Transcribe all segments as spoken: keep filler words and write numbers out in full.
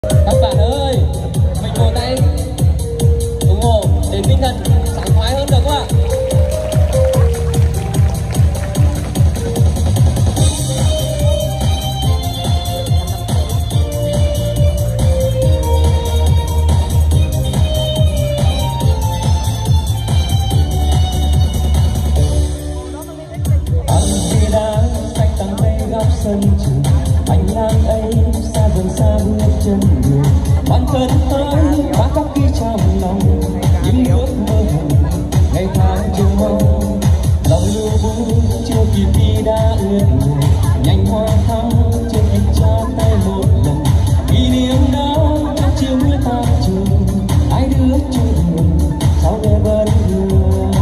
Các bạn ơi, mình vỗ tay ủng hộ để tinh thần sảng khoái hơn được không ạ? Sân trường hành lang ấy xa dần xa bước chân người bản thân tới và khắc ghi trong lòng những ước mơ hồng ngày tháng trông mong lòng lưu vũ chưa kịp đi đã ướt người nhanh hoa thắm trên anh trao tay một lần kỷ niệm đó trong chiều mưa tan trường hai đứa chung đường sau này vẫn đường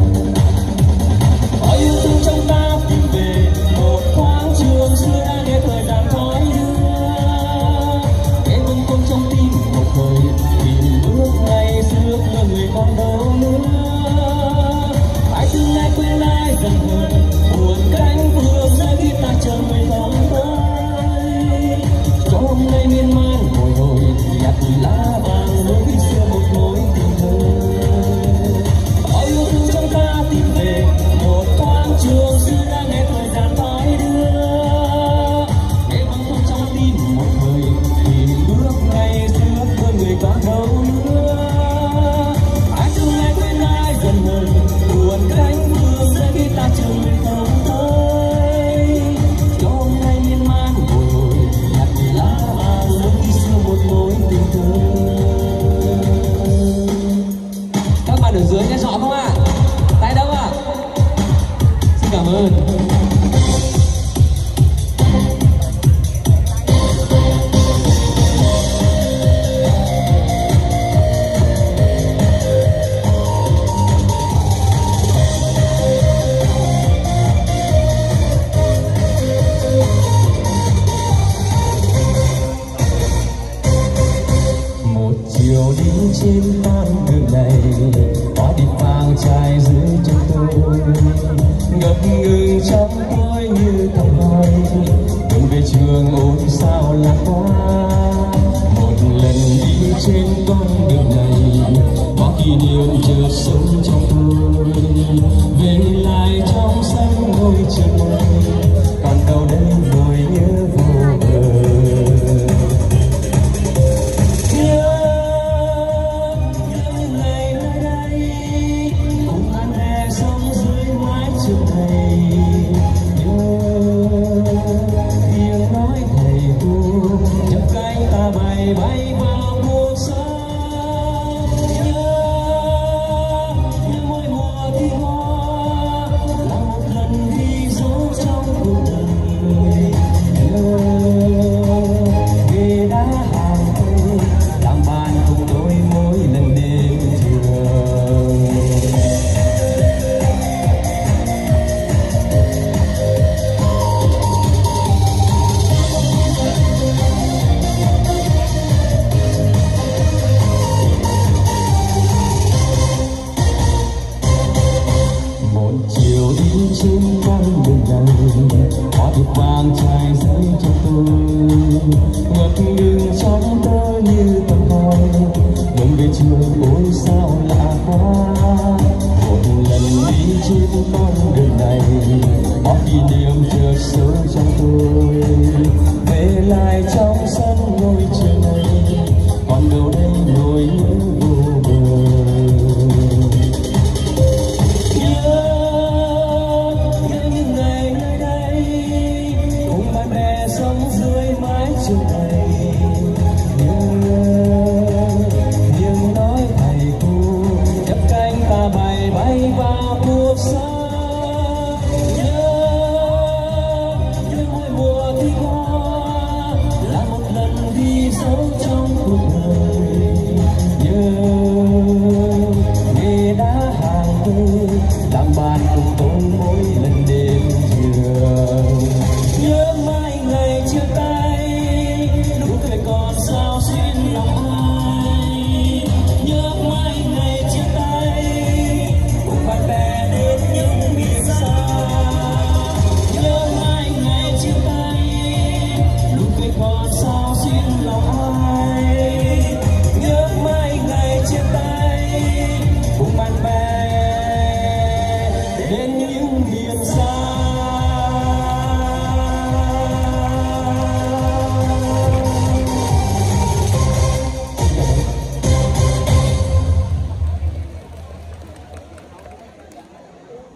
bao yêu thương trong ta tìm về một thoáng trường xưa đã để thời gian thói đưa em vẫn còn trong tim một thời tìm bước ngày xưa là người còn đâu nữa hãy từ nay quên lại dần dần buồn cánh vừa rơi khi ta chờ người không tới cho hôm nay miên man bồi hồi nhặt lá vàng nỗi khi xưa một mối tình thơ bao yêu thương trong ta tìm về một thoáng trường xưa đã nghe thời gian thói đưa em vẫn còn trong tim một thời tìm bước ngày xưa với người còn đâu nữa hãy từ nay quên lại dần dần buồn cánh vừa rơi khi ta chờ người không tới cho hôm nay miên man bồi hồi nhặt lá vàng nỗi khi xưa một mối tình thơ. Các bạn ở dưới nghe rõ không ạ? À? Tại đâu ạ? À? Xin cảm ơn. Một chiều đi trên con đường này có đi vàng trai dưới chân tôi ngập ngừng trong tôi như thầm hỏi đường về trường ôi sao lạc quá một lần đi trên con đường này có kỷ niệm chờ sống trong tôi về lại trong sân ngôi trường này còn đâu đây nỗi nhớ vô bờ. Bay vào cuộc sống nhớ như mỗi mùa thi hoa là một lần ghi dấu trong cuộc đời nhớ ghế đá hàng cây làm bạn cùng tôi mỗi lần đêm trường. Chiều đi trên con đường này có thịt vàng trai rơi cho tôi ngập ngừng trong tơ như tầm hỏi đường về trường ôi sao lạ quá một lần đi trên con đường này có kỷ niệm chờ sớm trong tôi về lại trong sân ngôi trường này còn đâu đây nỗi nhớ vô bờ. Bay vào cuộc sống nhớ như mỗi mùa thi hoa là một lần ghi dấu trong cuộc đời nhớ nghề đá hàng cây làm bạn cùng tôi mỗi lần đêm trường nhớ mai ngày chia tay nụ cười còn sao xuyên lòng ai